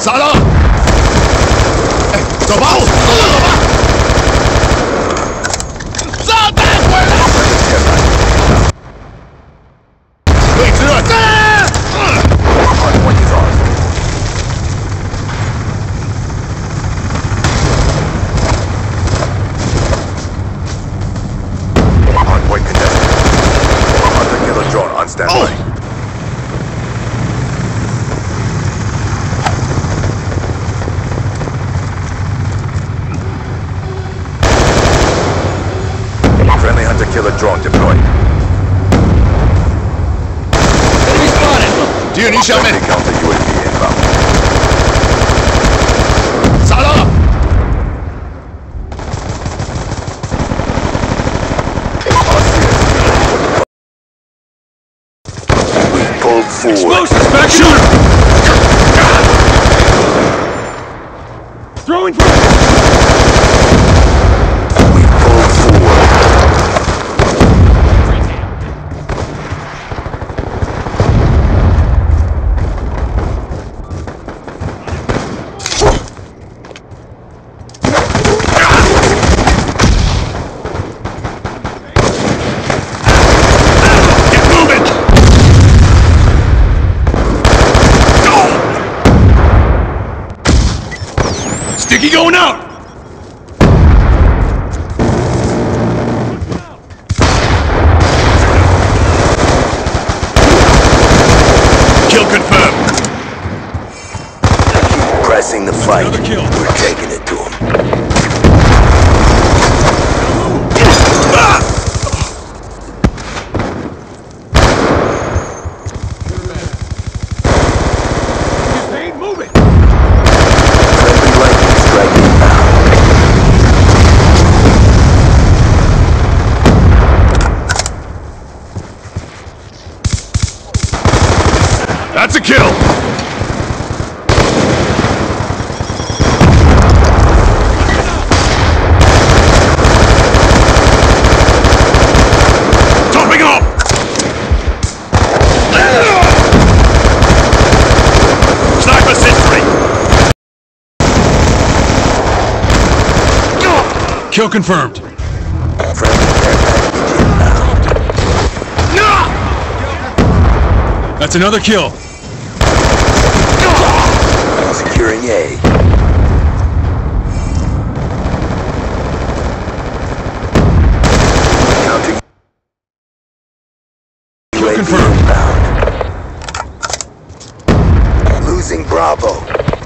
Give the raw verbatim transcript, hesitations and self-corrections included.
杀了！哎，走吧，走走走吧！炸弹回来！位置了，站！ On standby. Oh. Friendly hunter-killer drone deployed. Enemy spotted! 敌人离消灭。 Counter U A V inbound. 杀了！ Pulled forward. Explosives back! Shoot him! Throwing fire! We pulled forward. Get moving! Sticky going out! Kill confirmed. Keep pressing the fight. Another kill. We're taking it to him. Ah! Pain, move it. Friendly lightning strike inbound. That's a kill. Topping off. Sniper sentry. Kill confirmed. Friendly care package inbound. That's another kill. Securing A. Counting. Kill U A V confirmed. inbound. Losing Bravo.